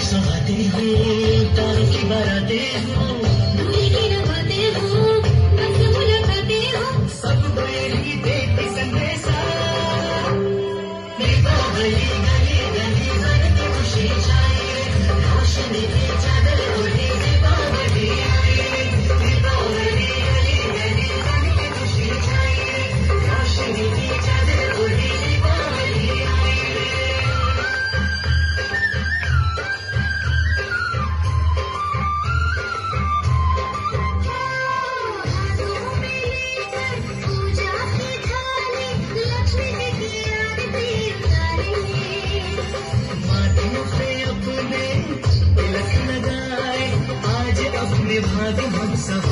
सगाते हो तारों की बाराते हो रखाते हो बस मुलाकाते हो सब मेरी देती संदेशा दीपावली गली गली घर की खुशी छाए रोशनी की चादर ओढ़े दीपावली आए दीपावली गली गली घर की खुशी छाए रोशनी की चादर ओढ़े दीपावली आए। भाग हम सब